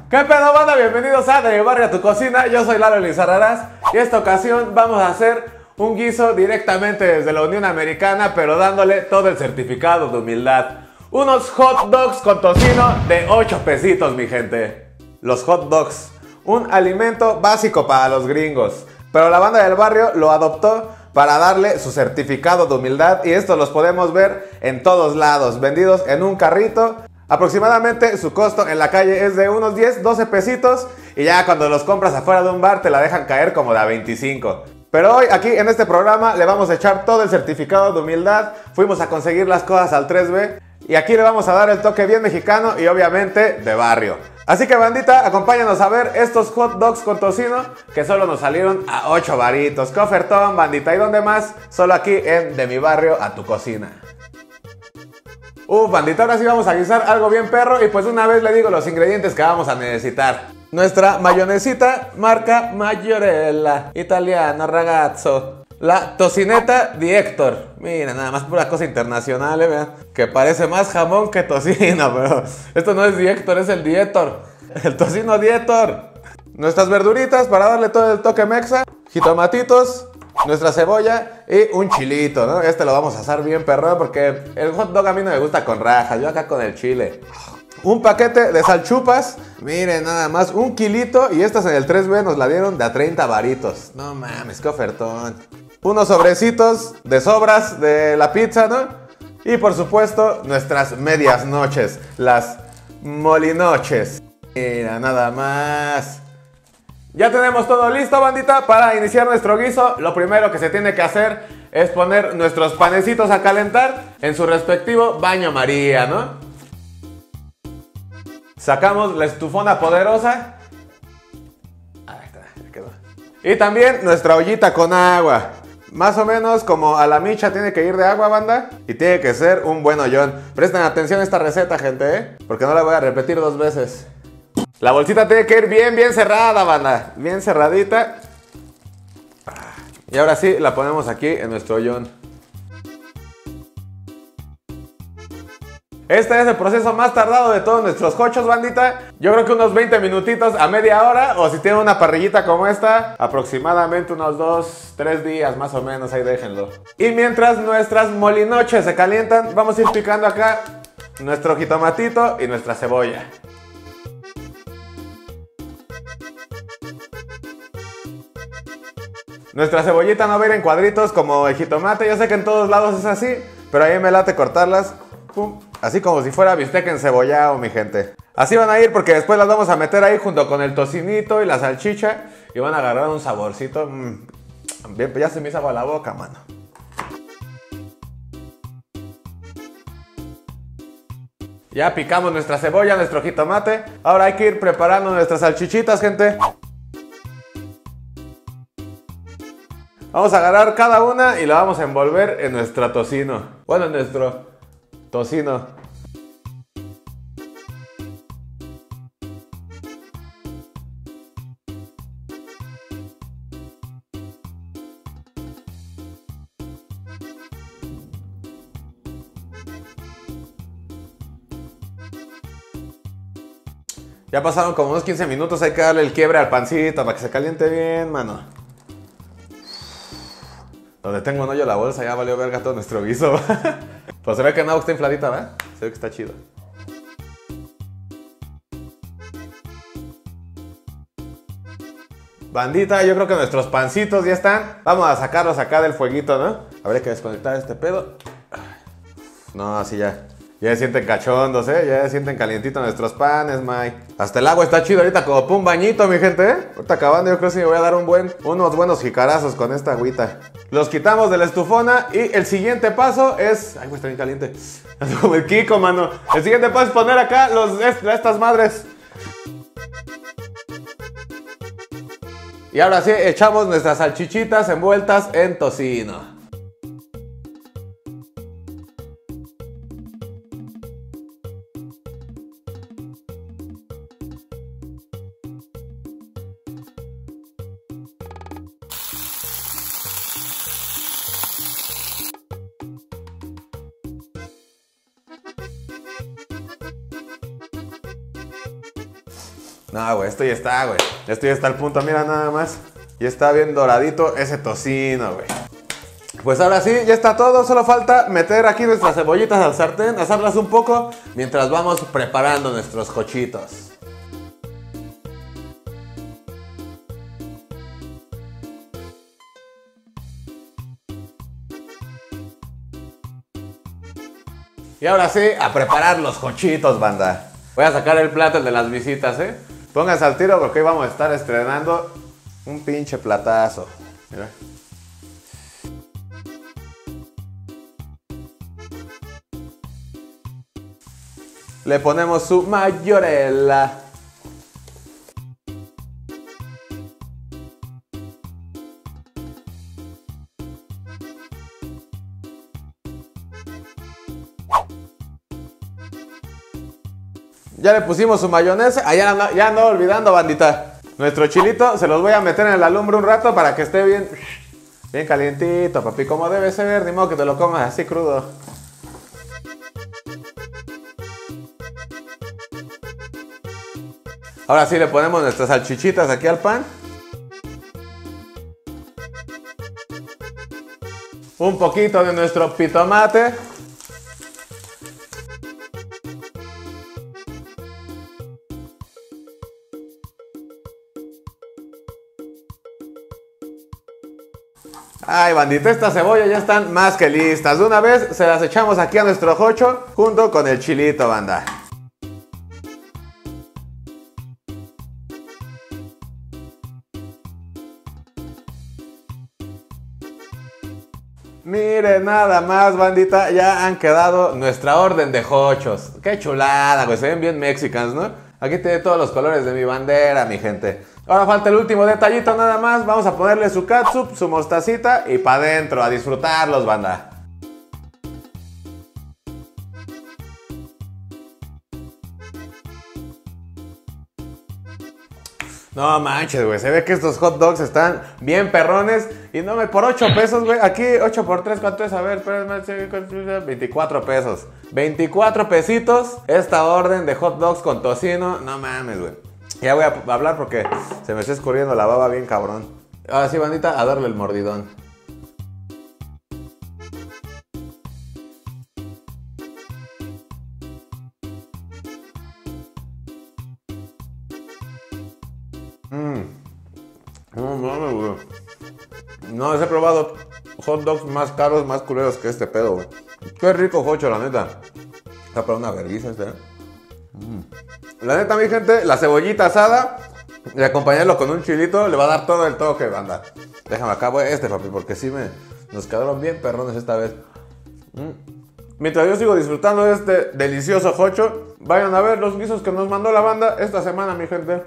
¿Qué pedo, banda? Bienvenidos a De Mi Barrio a Tu Cocina. Yo soy Lalo Lizarrarás y esta ocasión vamos a hacer un guiso directamente desde la Unión Americana, pero dándole todo el certificado de humildad. Unos hot dogs con tocino de 8 pesitos, mi gente. Los hot dogs, un alimento básico para los gringos, pero la banda del barrio lo adoptó para darle su certificado de humildad, y estos los podemos ver en todos lados, vendidos en un carrito. Aproximadamente su costo en la calle es de unos 10, 12 pesitos, y ya cuando los compras afuera de un bar te la dejan caer como de a 25. Pero hoy aquí en este programa le vamos a echar todo el certificado de humildad. Fuimos a conseguir las cosas al 3B y aquí le vamos a dar el toque bien mexicano y obviamente de barrio. Así que, bandita, acompáñanos a ver estos hot dogs con tocino que solo nos salieron a 8 varitos. ¡Qué ofertón, bandita! ¿Y dónde más? Solo aquí en De Mi Barrio a Tu Cocina. Bandita, ahora sí vamos a guisar algo bien perro, y pues una vez le digo los ingredientes que vamos a necesitar. Nuestra mayonesita marca Maggiorella, italiano ragazzo. La tocineta di Héctor. Mira, nada más pura cosa internacional, vean. Que parece más jamón que tocino, pero esto no es di Héctor, es el Dietor. El tocino Dietor. Nuestras verduritas para darle todo el toque mexa. Jitomatitos, nuestra cebolla y un chilito, ¿no? Este lo vamos a asar bien perrón porque el hot dog a mí no me gusta con rajas, yo acá con el chile. Un paquete de salchupas, miren nada más, un kilito, y estas en el 3B nos la dieron de a 30 varitos. No mames, qué ofertón. Unos sobrecitos de sobras de la pizza, ¿no? Y por supuesto, nuestras medias noches, las molinoches. Mira, nada más. Ya tenemos todo listo, bandita, para iniciar nuestro guiso. Lo primero que se tiene que hacer es poner nuestros panecitos a calentar en su respectivo baño María, ¿no? Sacamos la estufona poderosa. Ahí está, ya quedó. Y también nuestra ollita con agua. Más o menos como a la micha tiene que ir de agua, banda. Y tiene que ser un buen ollón. Presten atención a esta receta, gente, porque no la voy a repetir 2 veces. La bolsita tiene que ir bien, bien cerrada, banda. Bien cerradita. Y ahora sí, la ponemos aquí en nuestro ollón. Este es el proceso más tardado de todos nuestros hochos, bandita. Yo creo que unos 20 minutitos a media hora. O si tienen una parrillita como esta, aproximadamente unos 2, 3 días más o menos, ahí déjenlo. Y mientras nuestras molinoches se calientan, vamos a ir picando acá nuestro jitomatito y nuestra cebolla. Nuestra cebollita no va a ir en cuadritos como el jitomate. Yo sé que en todos lados es así, pero a mí me late cortarlas, pum, así como si fuera bistec encebollado, mi gente. Así van a ir porque después las vamos a meter ahí junto con el tocinito y la salchicha y van a agarrar un saborcito. Bien, ya se me hizo agua la boca, mano. Ya picamos nuestra cebolla, nuestro jitomate. Ahora hay que ir preparando nuestras salchichitas, gente. Vamos a agarrar cada una y la vamos a envolver en nuestro tocino. Bueno, en nuestro tocino. Ya pasaron como unos 15 minutos, hay que darle el quiebre al pancito para que se caliente bien, mano. Donde tengo un hoyo la bolsa ya valió verga todo nuestro guiso. Pues se ve que no está infladita, ¿verdad? Se ve que está chido. Bandita, yo creo que nuestros pancitos ya están. Vamos a sacarlos acá del fueguito, ¿no? Habría que desconectar este pedo. No, así ya. Ya se sienten cachondos, ¿eh? Ya se sienten calientitos nuestros panes, May. Hasta el agua está chido ahorita, como para un bañito, mi gente, ¿eh? Ahorita acabando, yo creo que sí me voy a dar unos buenos jicarazos con esta agüita. Los quitamos de la estufona y el siguiente paso es... Ay, güey, está bien caliente. Como el Kiko, mano. El siguiente paso es poner acá estas madres. Y ahora sí, echamos nuestras salchichitas envueltas en tocino. No, güey, esto ya está, güey. Esto ya está al punto, mira nada más. Ya está bien doradito ese tocino, güey. Pues ahora sí, ya está todo. Solo falta meter aquí nuestras cebollitas al sartén, asarlas un poco, mientras vamos preparando nuestros cochitos. Y ahora sí, a preparar los cochitos, banda. Voy a sacar el plato, el de las visitas, ¿eh? Pónganse al tiro porque hoy vamos a estar estrenando un pinche platazo. Mira. Le ponemos su mayorela. Ya le pusimos su mayonesa. Allá ya ando olvidando, bandita. Nuestro chilito se los voy a meter en la lumbre un rato para que esté bien calientito, papi, como debe ser. Ni modo que te lo comas así crudo. Ahora sí le ponemos nuestras salchichitas aquí al pan. Un poquito de nuestro pitomate. Ay, bandita, estas cebollas ya están más que listas. De una vez se las echamos aquí a nuestro jocho junto con el chilito, banda. Miren nada más, bandita, ya han quedado nuestra orden de jochos. Qué chulada, güey, se ven bien mexicanos, ¿no? Aquí tiene todos los colores de mi bandera, mi gente. Ahora falta el último detallito nada más. Vamos a ponerle su catsup, su mostacita y pa' dentro, a disfrutarlos, banda. No manches, güey, se ve que estos hot dogs están bien perrones. Y no me, por 8 pesos, güey, aquí 8 por 3, ¿cuánto es? A ver, espérenme, 24 pesos. 24 pesitos esta orden de hot dogs con tocino. No mames, güey. Ya voy a hablar porque se me está escurriendo la baba bien cabrón. Ahora sí, bandita, a darle el mordidón. No mames, güey. No, les he probado hot dogs más caros, más culeros que este pedo, güey. Qué rico jocho, la neta. Está para una vergüenza este, ¿eh? La neta, mi gente, la cebollita asada y acompañarlo con un chilito le va a dar todo el toque, banda. Déjame acá, güey, papi, porque sí nos quedaron bien perrones esta vez. Mientras yo sigo disfrutando de este delicioso jocho, vayan a ver los guisos que nos mandó la banda esta semana, mi gente.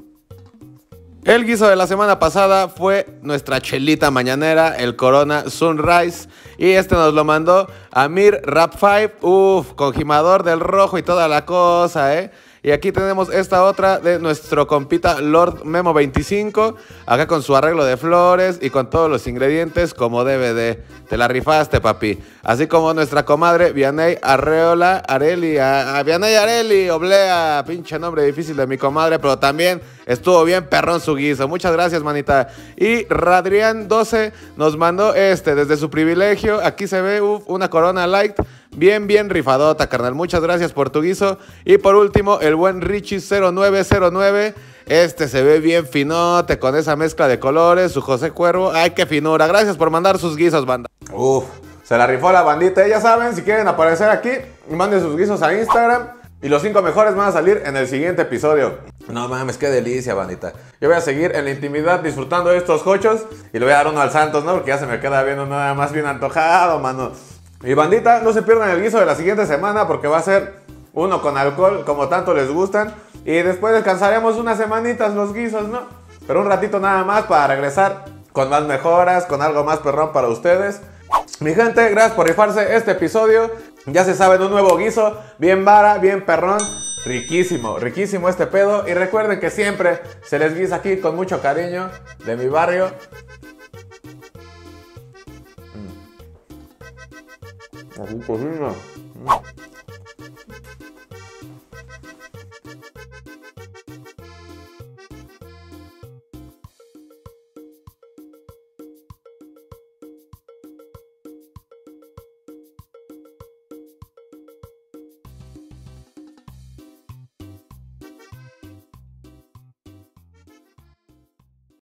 El guiso de la semana pasada fue nuestra chelita mañanera, el Corona Sunrise. Y este nos lo mandó Amir Rap 5, con gimador del rojo y toda la cosa, ¿eh? Y aquí tenemos esta otra de nuestro compita Lord Memo 25, acá con su arreglo de flores y con todos los ingredientes como debe de. Te la rifaste, papi. Así como nuestra comadre Vianey Arreola Areli, Vianey Areli, oblea, pinche nombre difícil de mi comadre, pero también estuvo bien perrón su guiso. Muchas gracias, manita. Y Radrián 12 nos mandó desde su privilegio. Aquí se ve una Corona Light. Bien rifadota, carnal. Muchas gracias por tu guiso. Y por último, el buen Richie 0909. Se ve bien finote con esa mezcla de colores. Su José Cuervo. Ay, qué finura. Gracias por mandar sus guisos, banda. Se la rifó la bandita. Ya saben, si quieren aparecer aquí, manden sus guisos a Instagram. Y los 5 mejores van a salir en el siguiente episodio. No mames, qué delicia, bandita. Yo voy a seguir en la intimidad disfrutando de estos jochos. Y le voy a dar uno al Santos, ¿no? Porque ya se me queda viendo nada más bien antojado, mano. Y bandita, no se pierdan el guiso de la siguiente semana porque va a ser uno con alcohol, como tanto les gustan. Y después descansaremos unas semanitas los guisos, ¿no? Pero un ratito nada más para regresar con más mejoras, con algo más perrón para ustedes. Mi gente, gracias por rifarse este episodio. Ya se saben, un nuevo guiso, bien vara, bien perrón. Riquísimo, riquísimo este pedo. Y recuerden que siempre se les guisa aquí con mucho cariño de mi barrio. Así cocina.